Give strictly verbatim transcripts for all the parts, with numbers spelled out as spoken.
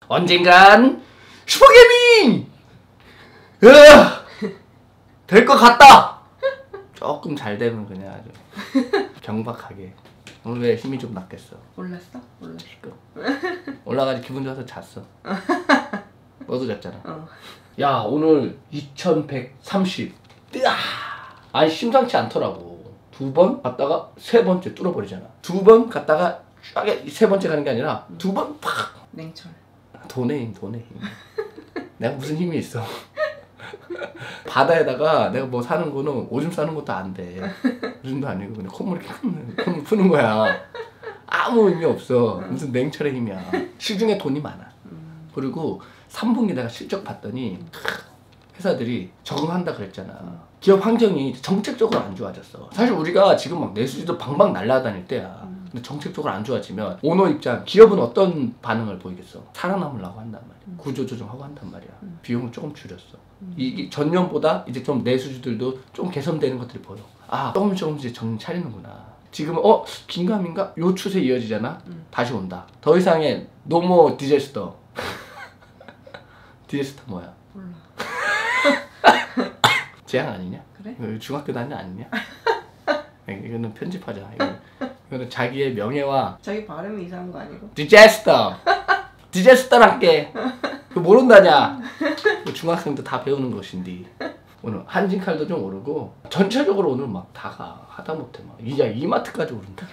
언젠간 슈퍼게이밍 될 것 같다. 조금 잘 되면 그냥 아주 경박하게. 오늘 왜 힘이 좀 났겠어? 올랐어? 올랐어. 올라가지 기분 좋아서 잤어. 너도 잤잖아. 어. 야 오늘 이천백삼십. 뜨아! 아니 심상치 않더라고. 두 번 갔다가 세 번째 뚫어버리잖아. 두 번 갔다가 쫙 세 번째 가는 게 아니라 두 번 팍! 냉철. 돈의 힘, 돈의 힘. 내가 무슨 힘이 있어. 바다에다가 내가 뭐 사는 거는 오줌 싸는 것도 안 돼. 오줌도 아니고 그냥 콧물 이렇게 콧물 푸는 거야. 아무 의미 없어. 무슨 냉철의 힘이야. 시중에 돈이 많아. 그리고 삼 분기 내가 실적 봤더니 회사들이 적응한다 그랬잖아. 기업 환경이 정책적으로 안 좋아졌어. 사실 우리가 지금 막 내수지도 방방 날아다닐 때야. 근데 정책적으로 안 좋아지면 오너 입장, 기업은 어떤 반응을 보이겠어? 살아남으려고 한단 말이야. 구조조정하고 한단 말이야. 비용을 조금 줄였어. 이 전년보다 이제 좀 내수주들도 좀 개선되는 것들이 보여. 아, 조금씩 조금씩 정신 차리는구나. 지금 어? 긴가민가? 요 추세 이어지잖아? 다시 온다. 더 이상의 노모 디제스터. 디제스터 뭐야? 몰라. 재앙 아니냐? 그래? 중학교 다니 아니냐? 이거는 편집하자. 이거는, 이거는 자기의 명예와 자기 발음이 이상한 거 아니고? 디제스터! 디제스터랄게! 그거 모른다냐? 중학생도 다 배우는 것인데. 오늘 한진칼도 좀 오르고 전체적으로 오늘 막 다가 하다못해 막 이제 이마트까지 오른다.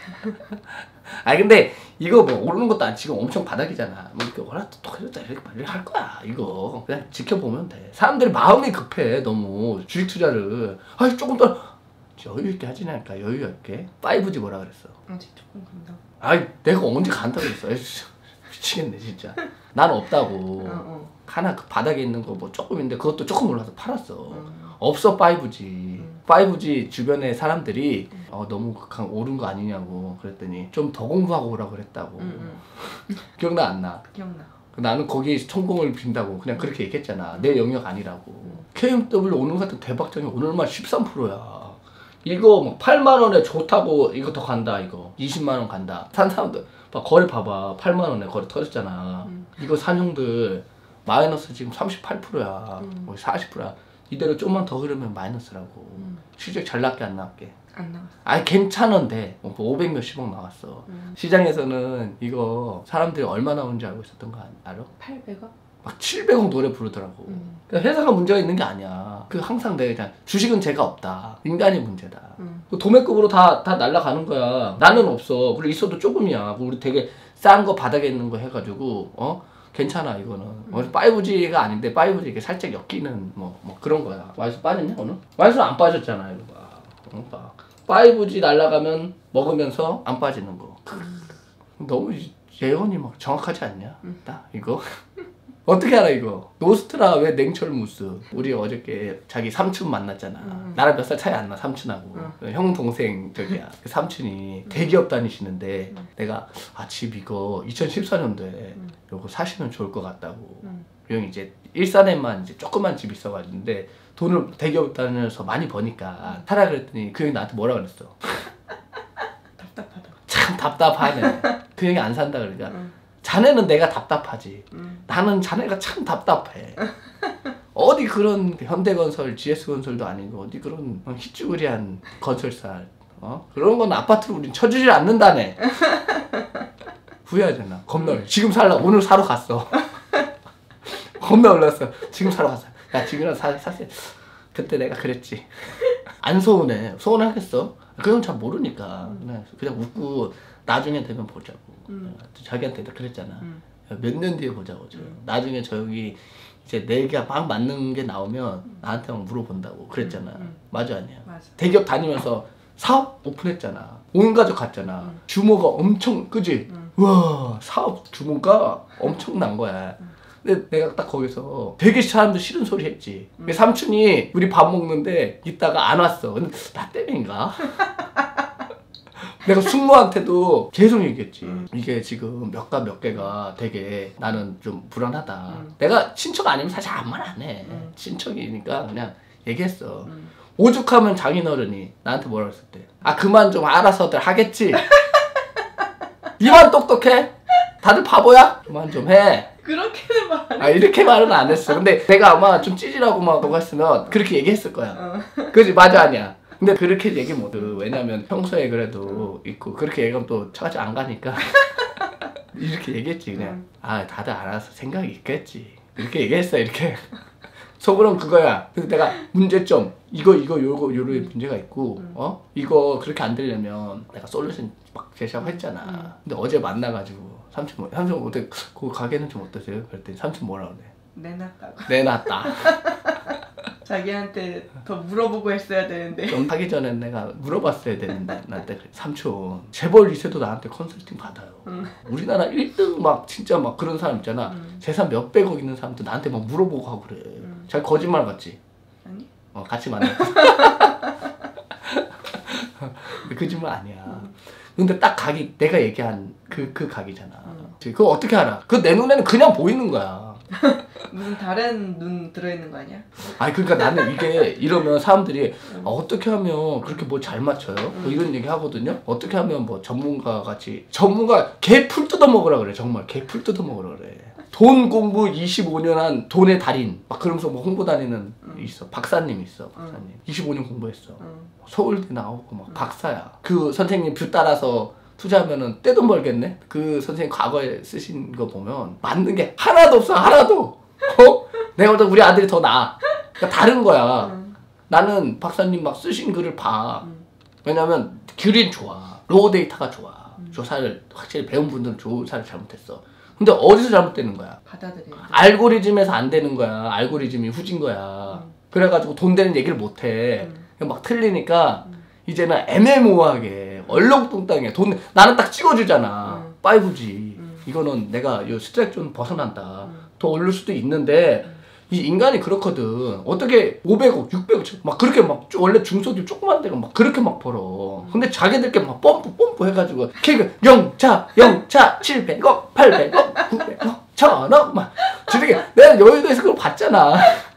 아니 근데 이거 뭐 오르는 것도 안 지금 엄청 바닥이잖아. 뭐 이렇게 오라 또 이렇다 이렇게 빨리 할 거야. 이거 그냥 지켜보면 돼. 사람들이 마음이 급해 너무 주식 투자를. 아 조금 더 여유 있게 하지냐니까. 여유 있게. 파이브지 뭐라 그랬어? 아직 조금 간다고. 아이 내가 언제 간다고 그랬어. 미치겠네 진짜. 난 없다고. 어, 어. 하나 그 바닥에 있는 거 뭐 조금인데 그것도 조금 올라서 팔았어. 음. 없어 파이브지. 음. 파이브지 주변에 사람들이 어, 너무 강 오른 거 아니냐고 그랬더니 좀 더 공부하고 오라 그랬다고. 음, 음. 기억나 안 나? 기억나. 나는 거기 성공을 빈다고 그냥 그렇게 얘기했잖아. 내 영역 아니라고. 음. 케이엠더블유 오는 것 같은 대박장이 오늘만 십삼 퍼센트야. 이거 뭐 팔만 원에 좋다고 이거 더 간다 이거. 이십만 원 간다. 산 사람들 막 거래 봐봐. 팔만 원에 거래 터졌잖아. 음. 이거 산 형들 마이너스 지금 삼십팔 퍼센트야. 음. 뭐 사십 퍼센트야. 이대로 좀만 더 흐르면 마이너스라고. 음. 실적 잘 나게 안 나게. 안 나왔어. 아니 괜찮은데 오백 몇십억 나왔어. 음. 시장에서는 이거 사람들이 얼마 나오는지 알고 있었던 거 알아? 팔백억? 막 칠백억 노래 부르더라고. 음. 그러니까 회사가 문제가 있는 게 아니야. 그 항상 내가 그냥 주식은 죄가 없다. 인간이 문제다. 음. 도매급으로 다, 다 날라가는 거야. 나는 없어. 그리고 있어도 조금이야. 우리 되게 싼 거 바닥에 있는 거 해가지고 어? 괜찮아 이거는. 음. 파이브지가 아닌데 파이브지 이게 살짝 엮이는 뭐, 뭐 그런 거야. 와이스 빠졌냐 오늘? 와이스 안 빠졌잖아 이거 봐. 어, 파이브지 날라가면 먹으면서 안 빠지는 거. 음. 너무 예언이 막 정확하지 않냐? 음. 나 이거? 어떻게 알아 이거? 노스트라 왜 냉철 무스? 우리 어저께 자기 삼촌 만났잖아. 음. 나랑 몇 살 차이 안 나 삼촌하고. 음. 형 동생 저기야. 그 삼촌이 음. 대기업 다니시는데 음. 내가 아 집 이거 이천십사 년도에 음. 요거 사시면 좋을 것 같다고. 음. 그 형이 이제 일산에만 이제 조그만 집 있어가지고 돈을 대기업 다니면서 많이 버니까 음. 사라 그랬더니 그 형이 나한테 뭐라 그랬어? 답답하다. 참 답답하네. 그 형이 안 산다 그러니까. 음. 자네는 내가 답답하지. 음. 나는 자네가 참 답답해. 어디 그런 현대건설, 지에스건설도 아니고 어디 그런 희쭈그리한 건설사 어? 그런 건 아파트를 우린 쳐주질 않는다네. 후회하잖아. 겁나. 지금 살라 오늘 사러 갔어. 겁나 올랐어. 지금 사러 갔어. 야 지금이라도 사, 사세요. 그때 내가 그랬지. 안 서운해. 서운하겠어? 그건 잘 모르니까. 그냥, 그냥 웃고 나중에 되면 보자고. 음. 자기한테 그랬잖아. 음. 몇 년 뒤에 보자고. 음. 나중에 저기 이제 내가 막 맞는 게 나오면 음. 나한테 막 물어본다고 그랬잖아. 음. 음. 맞아 아니야? 맞아. 대기업 다니면서 사업 오픈했잖아. 온 가족 갔잖아. 음. 규모가 엄청 그지? 음. 와 사업 규모가 엄청난 거야. 음. 근데 내가 딱 거기서 되게 사람들 싫은 소리 했지. 음. 삼촌이 우리 밥 먹는데 있다가 안 왔어. 근데 나 때문인가? 내가 숙모한테도 계속 얘기했지. 음. 이게 지금 몇가 몇 개가 되게 나는 좀 불안하다. 음. 내가 친척 아니면 사실 아무 말 안 해. 음. 친척이니까 그냥 얘기했어. 음. 오죽하면 장인어른이 나한테 뭐라 그랬을 때. 아 그만 좀 알아서들 하겠지. 니만 똑똑해? 다들 바보야? 그만 좀 해. 그렇게는 말 안 아 이렇게 말은 안 했어. 근데 내가 아마 좀 찌질하고 막 뭐가 했으면 그렇게 얘기했을 거야. 어. 그지 맞아 아니야. 근데 그렇게 얘기 못 해. 왜냐면 평소에 그래도 있고 그렇게 얘기하면 또 차가지 안 가니까 이렇게 얘기했지 그냥. 응. 아 다들 알아서 생각이 있겠지. 이렇게 얘기했어 이렇게. 속으로는 그거야. 그래서 내가 문제점 이거 이거 요거 요런 응. 문제가 있고 응. 어 이거 그렇게 안 되려면 내가 솔루션 막 제시하고 했잖아. 응. 근데 어제 만나가지고 삼촌 뭐 삼촌 어때 그 가게는 좀 어떠세요? 그랬더니 삼촌 뭐라 그래? 내놨다고. 내놨다. 자기한테 더 물어보고 했어야 되는데. 좀 하기 전에 내가 물어봤어야 되는데 나한테 그래. 삼촌 재벌 이 세도 나한테 컨설팅 받아요. 응. 우리나라 일 등 막 진짜 막 그런 사람 있잖아. 응. 재산 몇백억 있는 사람도 나한테 막 물어보고 하고 그래. 응. 잘 거짓말 같지? 아니? 어 같이 만나. 거짓말 아니야. 응. 근데 딱 각이 내가 얘기한 그 그 각이잖아. 응. 그거 어떻게 알아? 그 내 눈에는 그냥 보이는 거야. 무슨 다른 눈 들어있는 거 아니야? 아니 그러니까 나는 이게 이러면 사람들이 응. 아, 어떻게 하면 그렇게 뭐 잘 맞춰요? 뭐 이런 얘기 하거든요. 어떻게 하면 뭐 전문가 같이 전문가 개 풀 뜯어 먹으라 그래. 정말 개 풀 뜯어 먹으라 그래. 돈 공부 이십오 년 한 돈의 달인 막 그러면서 뭐 홍보 다니는 응. 있어. 박사님 있어. 박사님. 응. 이십오 년 공부했어. 응. 서울대 나오고 막 응. 박사야. 그 선생님 뷰 따라서 투자하면은 떼돈 벌겠네? 그 선생님 과거에 쓰신 거 보면 맞는 게 하나도 없어. 하나도. 어? 내가 볼 때 우리 아들이 더 나아. 그러니까 다른 거야. 응. 나는 박사님 막 쓰신 글을 봐. 응. 왜냐면 귤이 좋아. 로우 데이터가 좋아. 음. 조사를 확실히 배운 분들은 조사를 잘못했어. 근데 어디서 잘못되는 거야? 받아들여. 알고리즘에서 안 되는 거야. 알고리즘이 후진 거야. 음. 그래가지고 돈 되는 얘기를 못 해. 음. 그냥 막 틀리니까 음. 이제는 애매모호하게 얼렁뚱땅해. 돈 나는 딱 찍어주잖아. 음. 파이브지. 음. 이거는 내가 요 스트라이크 좀 벗어난다. 음. 더 오를 수도 있는데 음. 이 인간이 그렇거든. 어떻게 오백억, 육백억 막 그렇게 막 원래 중소기업 조그만 데가 막 그렇게 막 벌어. 근데 자기들끼리 막 펌프 펌프 해가지고 케이크 영차 영차 칠백억 팔백억 구백억 천억 막 저렇게 내가 여의도에서 그걸 봤잖아.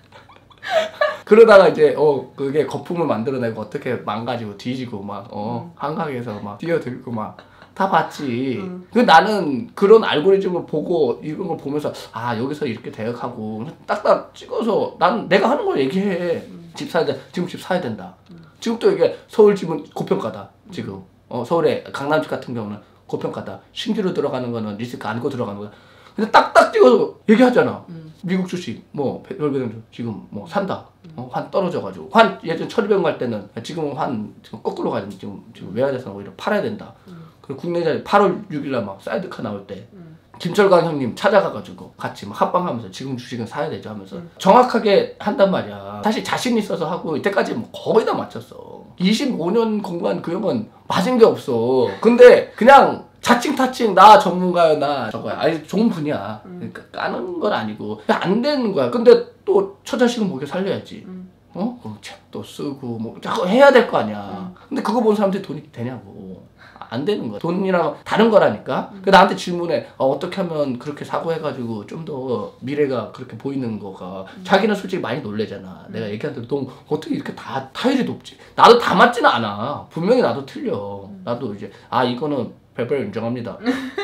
그러다가 이제 어 그게 거품을 만들어내고 어떻게 망가지고 뒤지고 막 어 한강에서 막 뛰어들고 막 다 봤지. 음. 그 나는 그런 알고리즘을 보고 이런 걸 보면서 아 여기서 이렇게 대응하고 딱딱 찍어서 난 내가 하는 걸 얘기해. 음. 집 사야 돼. 지금 집 사야 된다. 음. 지금 또 이게 서울 집은 고평가다. 지금 어 서울에 강남집 같은 경우는 고평가다. 신규로 들어가는 거는 리스크 안고 들어가는 거야. 근데 딱딱 찍어서 얘기하잖아. 음. 미국 주식 뭐 별배당 지금 뭐 산다. 어, 환 떨어져가지고 환 예전 천이백 갈 때는 지금은 환 지금 거꾸로 가야 지금 지금 외화자산 오히려 팔아야 된다. 음. 그리고 국내 자리 팔월 육일날 막 사이드카 나올 때 음. 김철강 형님 찾아가가지고 같이 막 합방하면서 지금 주식은 사야 되죠 하면서 음. 정확하게 한단 말이야. 사실 자신 있어서 하고 이때까지 뭐 거의 다 맞췄어. 이십오 년 공부한 그 형은 맞은 게 없어. 근데 그냥 자칭 타칭 나 전문가야 나 저거야. 아니 좋은 분이야. 음. 그러니까 까는 건 아니고 그냥 안 되는 거야. 근데 또 처자식은 먹여 살려야지. 음. 어? 그럼 책도 쓰고 뭐 자꾸 해야 될 거 아니야. 음. 근데 그거 본 사람들이 돈이 되냐고. 안 되는 거야. 돈이랑 다른 거라니까. 음. 그 나한테 질문해. 어, 어떻게 하면 그렇게 사고해가지고 좀 더 미래가 그렇게 보이는 거가. 음. 자기는 솔직히 많이 놀래잖아. 음. 내가 얘기한 대로 너 어떻게 이렇게 다 타율이 높지? 나도 다 맞지는 않아. 분명히 나도 틀려. 음. 나도 이제 아 이거는 별별 인정합니다.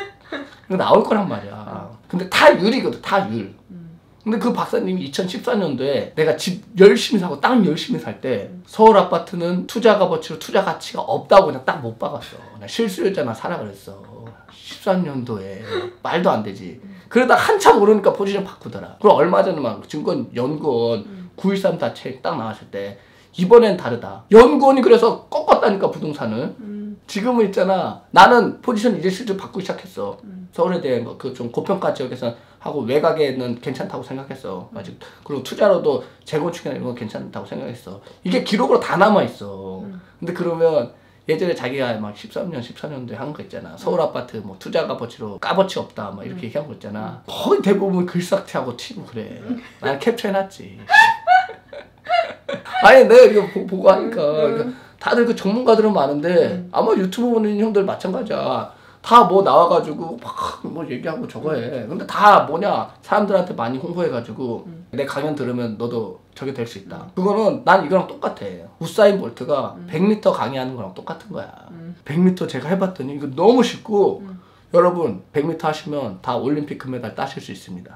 이거 나올 거란 말이야. 근데 타율이거든. 타율. 음. 근데 그 박사님이 이천십사 년도에 내가 집 열심히 사고 땅 열심히 살 때 음. 서울 아파트는 투자 값어치로 투자 가치가 없다고 그냥 딱 못 박았어. 나 실수요자나 사라 그랬어. 십삼 년도에 말도 안 되지. 그러다 한참 오르니까 포지션 바꾸더라. 그럼 얼마 전에 막 증권 연구원 음. 구일삼 다 책 딱 나왔을 때 이번엔 다르다. 연구원이 그래서 꺾었다니까 부동산을. 음. 지금은 있잖아. 나는 포지션 이제 실제 바꾸기 시작했어. 음. 서울에 대한 그 좀 고평가 지역에서 하고 외곽에는 괜찮다고 생각했어. 아직 그리고 투자로도 재건축이나 이런 거 괜찮다고 생각했어. 이게 기록으로 다 남아 있어. 음. 근데 그러면 예전에 자기가 막 십삼 년, 십사 년도에 한 거 있잖아. 서울 아파트 뭐 투자 값어치로 값어치 없다 막 이렇게 음. 얘기한 거 있잖아. 거의 대부분 글싹티하고 튀고 그래. 난 캡처해놨지. 아니 내가 이거 보, 보고 하니까 그러니까 다들 그 전문가들은 많은데 음. 아마 유튜브 보는 형들 마찬가지야. 다 뭐 나와가지고 막 뭐 얘기하고 저거 해. 근데 다 뭐냐 사람들한테 많이 홍보해가지고 음. 내 강연 들으면 너도 저게 될 수 있다. 음. 그거는 난 이거랑 똑같아. 우사인 볼트가 음. 백 미터 강의하는 거랑 똑같은 거야. 음. 백 미터 제가 해봤더니 이거 너무 쉽고 음. 여러분 백 미터 하시면 다 올림픽 금메달 따실 수 있습니다.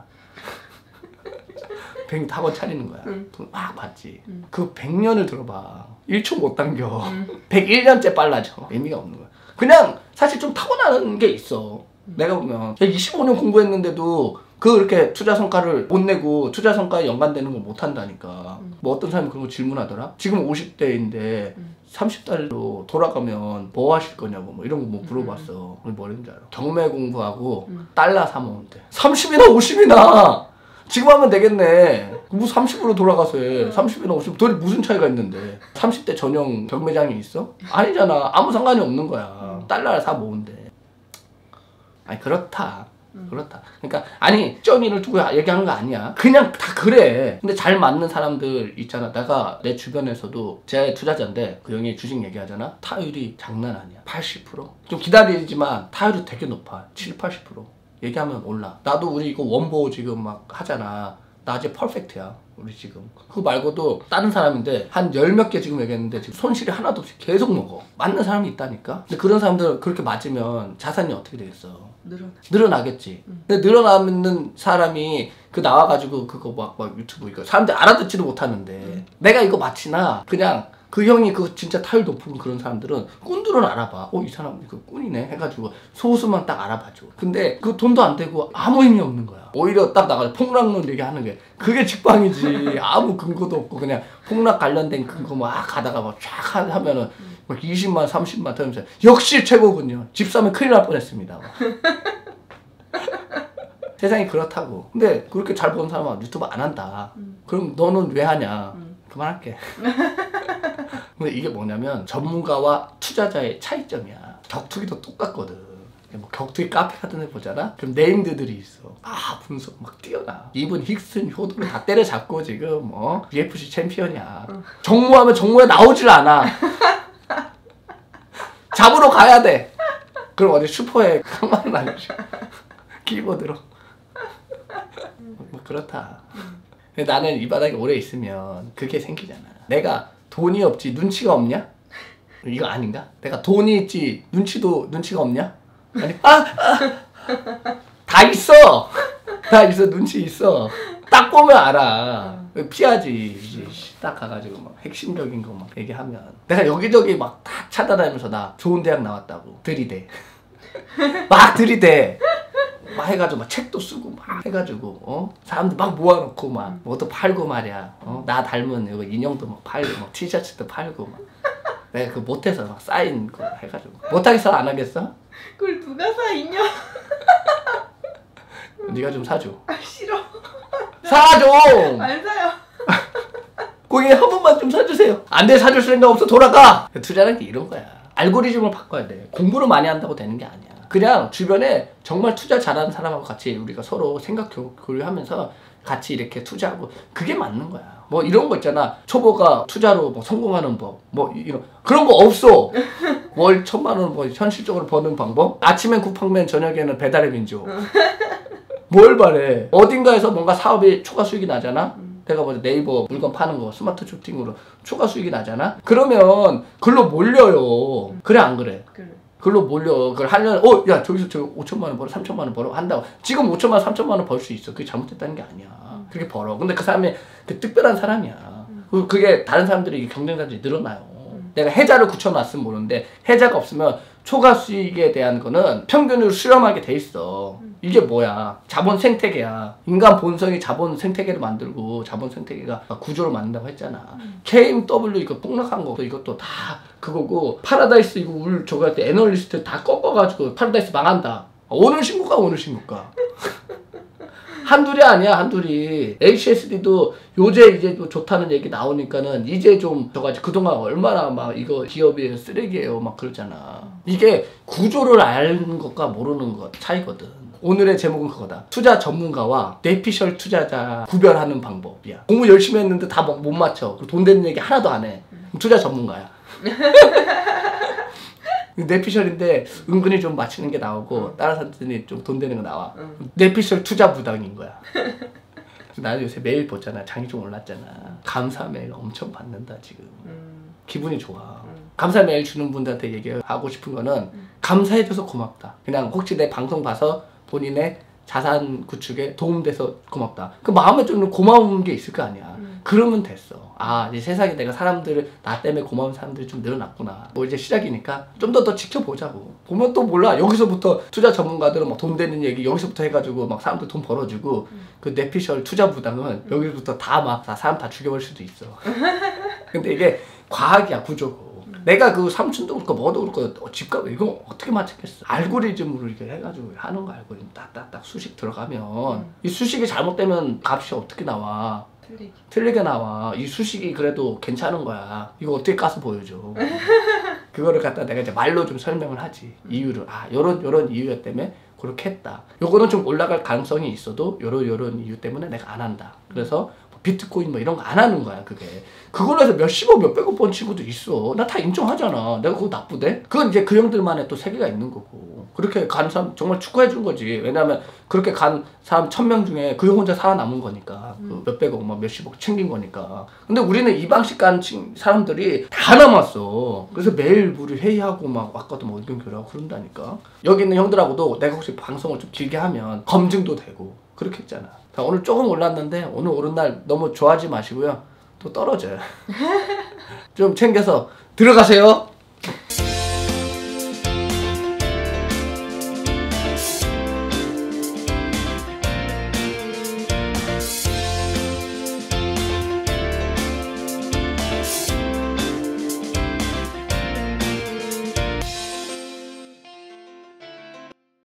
백 미터 학원 차리는 거야. 응. 돈 막 받지. 응. 그 백 년을 들어봐. 일 초 못 당겨. 응. 백일 년째 빨라져. 의미가 없는 거야. 그냥 사실 좀 타고나는 게 있어. 응. 내가 보면 이십오 년 공부했는데도 그 이렇게 투자 성과를 못 내고 투자 성과에 연관되는 걸 못 한다니까. 응. 뭐 어떤 사람이 그런 거 질문하더라. 지금 오십 대인데 응. 삼십 달로 돌아가면 뭐 하실 거냐고 뭐 이런 거 뭐 물어봤어. 응. 뭐 했는지 알아? 경매 공부하고 응. 달러 사모으면 돼. 삼십이나 오십이나 지금 하면 되겠네. 뭐 삼십으로 돌아가서 해. 삼십이나 오십. 둘이 무슨 차이가 있는데. 삼십 대 전용 경매장이 있어? 아니잖아. 아무 상관이 없는 거야. 달러를 사 모은대. 아니 그렇다. 그렇다. 그러니까 아니 점이를 두고 얘기하는 거 아니야. 그냥 다 그래. 근데 잘 맞는 사람들 있잖아. 내가 내 주변에서도 제 투자자인데 그 형이 주식 얘기하잖아. 타율이 장난 아니야. 팔십 퍼센트. 좀 기다리지만 타율이 되게 높아. 칠십, 팔십 퍼센트. 얘기하면 올라. 나도 우리 이거 원보 지금 막 하잖아. 나 이제 퍼펙트야. 우리 지금. 그거 말고도 다른 사람인데 한 열 몇 개 지금 얘기했는데 지금 손실이 하나도 없이 계속 먹어. 맞는 사람이 있다니까. 근데 그런 사람들 그렇게 맞으면 자산이 어떻게 되겠어? 늘어나. 늘어나겠지. 응. 근데 늘어나는 사람이 그 나와가지고 그거 막, 막 유튜브 이거 사람들 알아듣지도 못하는데 응. 내가 이거 마치나 그냥 그 형이 그 진짜 타율 높은 그런 사람들은 꾼들은 알아봐. 어, 이 사람 그 꾼이네 해가지고 소수만 딱 알아봐줘. 근데 그 돈도 안 되고 아무 의미 없는 거야. 오히려 딱 나가서 폭락론 얘기하는 게 그게 직방이지. 아무 근거도 없고 그냥 폭락 관련된 근거 막 가다가 막 쫙 하면은 막 이십만, 삼십만 터면서 역시 최고군요. 집 사면 큰일 날 뻔했습니다. 세상이 그렇다고. 근데 그렇게 잘 버는 사람은 유튜브 안 한다. 음. 그럼 너는 왜 하냐? 음. 그만할게. 근데 이게 뭐냐면 전문가와 투자자의 차이점이야. 격투기도 똑같거든. 뭐 격투기 카페 같은 데 보잖아? 그럼 네임드들이 있어. 아 분석 막 뛰어나. 이분 힉슨 효도를 다 때려잡고 지금 어? 유에프씨 챔피언이야. 응. 정모하면 정모에 나오질 않아. 잡으러 가야 돼. 그럼 어디 슈퍼에 깡마는 아니지. 키보드로. 뭐 그렇다. 근데 나는 이 바닥에 오래 있으면 그게 생기잖아. 내가 돈이 없지 눈치가 없냐? 이거 아닌가? 내가 돈이 있지 눈치도 눈치가 없냐? 아니 아! 아! 다 있어! 다 있어. 눈치 있어. 딱 보면 알아. 피하지. 딱 가가지고 막 핵심적인 거 막 얘기하면 내가 여기저기 막 다 찾아다니면서 나 좋은 대학 나왔다고 들이대. 막 들이대. 막 해가지고 막 책도 쓰고 막 해가지고 어 사람들 막 모아놓고 막 뭐도 팔고 말이야. 어 나 닮은 이거 인형도 막 팔고 막 티셔츠도 팔고 막 내가 그 못해서 막 사인 거 해가지고 못하겠어 안 하겠어? 그걸 누가 사 인형? 네가 좀 사줘. 아 싫어. 사줘. 안 사요. 고객 한 번만 좀 사주세요. 안 돼 사줄 생각 없어 돌아가. 투자라는 게 이런 거야. 알고리즘을 바꿔야 돼. 공부를 많이 한다고 되는 게 아니야. 그냥 주변에 정말 투자 잘하는 사람하고 같이 우리가 서로 생각 교류하면서 같이 이렇게 투자하고 그게 맞는 거야. 뭐 이런 거 있잖아. 초보가 투자로 뭐 성공하는 법, 뭐 이런 그런 거 없어. 월 천만 원 뭐 현실적으로 버는 방법. 아침엔 쿠팡맨 저녁에는 배달의 민족. 뭘 바래. 어딘가에서 뭔가 사업이 초과 수익이 나잖아. 음. 내가 뭐 네이버 물건 파는 거 스마트 쇼핑으로 초과 수익이 나잖아. 그러면 글로 몰려요. 음. 그래 안 그래? 그래. 글로 몰려. 그걸 하려면 어, 야 저기서 저 오천만 원 벌어, 삼천만 원 벌어 한다고. 지금 오천만 원, 삼천만 원 벌 수 있어. 그게 잘못됐다는 게 아니야. 음. 그렇게 벌어. 근데 그 사람이 그 특별한 사람이야. 음. 그게 다른 사람들이 경쟁자들이 늘어나요. 음. 내가 해자를 굳혀놨으면 모르는데 해자가 없으면 초과 수익에 대한 거는 평균으로 수렴하게 돼 있어. 음. 이게 뭐야? 자본 생태계야. 인간 본성이 자본 생태계를 만들고 자본 생태계가 구조를 만든다고 했잖아. 음. 케이엠더블유 이거 폭락한 거 이것도 다 그거고 파라다이스 이거 울 저거 할 때 애널리스트 다 꺾어가지고 파라다이스 망한다. 오늘 신고가 오늘 신고가. 한둘이 아니야 한둘이. 에이치에스디도 요새 이제 또 좋다는 얘기 나오니까는 이제 좀 저가지 그동안 얼마나 막 이거 기업이 쓰레기예요 막 그러잖아. 이게 구조를 아는 것과 모르는 것 차이거든. 오늘의 제목은 그거다. 투자 전문가와 뇌피셜 투자자 구별하는 방법이야. 공부 열심히 했는데 다 못 맞춰. 그리고 돈 되는 얘기 하나도 안 해. 투자 전문가야. 뇌피셜인데 은근히 좀 맞히는 게 나오고 응. 다른 사람들이 좀 돈 되는 거 나와. 응. 뇌피셜 투자 부당인 거야. 나는 요새 매일 보잖아. 장이 좀 올랐잖아. 감사매가 엄청 받는다 지금. 음. 기분이 좋아. 감사 메일 주는 분들한테 얘기하고 싶은 거는 감사해줘서 고맙다. 그냥 혹시 내 방송 봐서 본인의 자산 구축에 도움돼서 고맙다. 그 마음에 좀 고마운 게 있을 거 아니야. 음. 그러면 됐어. 아, 이제 세상에 내가 사람들을, 나 때문에 고마운 사람들이 좀 늘어났구나. 뭐 이제 시작이니까 좀 더 더 지켜보자고. 보면 또 몰라. 여기서부터 투자 전문가들은 막 돈 되는 얘기 여기서부터 해가지고 막 사람들 돈 벌어주고 음. 그 뇌피셜 투자 부당은 음. 여기서부터 다 막 다 사람 다 죽여버릴 수도 있어. 근데 이게 과학이야, 구조고. 내가 그 삼촌도 그렇고 뭐도 그렇고 집값 이거 어떻게 맞췄겠어. 알고리즘으로 이렇게 해가지고 하는 거 알고리즘 딱딱딱 수식 들어가면 음. 이 수식이 잘못되면 값이 어떻게 나와. 틀리게. 틀리게 나와. 이 수식이 그래도 괜찮은 거야. 이거 어떻게 까서 보여줘. 그거를 갖다 내가 이제 말로 좀 설명을 하지. 이유를. 아, 요런 요런 이유 때문에 그렇게 했다. 요거는 좀 올라갈 가능성이 있어도 요런 요런 이유 때문에 내가 안 한다. 그래서 비트코인 뭐 이런 거 안 하는 거야, 그게. 그걸로 해서 몇십억, 몇백억 번 친구도 있어. 나 다 인정하잖아. 내가 그거 나쁘대? 그건 이제 그 형들만의 또 세계가 있는 거고. 그렇게 간 사람 정말 축하해 준 거지. 왜냐면 그렇게 간 사람 천 명 중에 그 형 혼자 살아남은 거니까. 음. 그 몇백억, 막 몇십억 챙긴 거니까. 근데 우리는 이 방식 간 사람들이 다 남았어. 그래서 매일 우리 회의하고 막 아까도 뭐 의견 교류하고 그런다니까. 여기 있는 형들하고도 내가 혹시 방송을 좀 길게 하면 검증도 되고. 그렇게 했잖아. 자, 오늘 조금 올랐는데 오늘 오른 날 너무 좋아하지 마시고요. 또 떨어져요. 좀 챙겨서 들어가세요.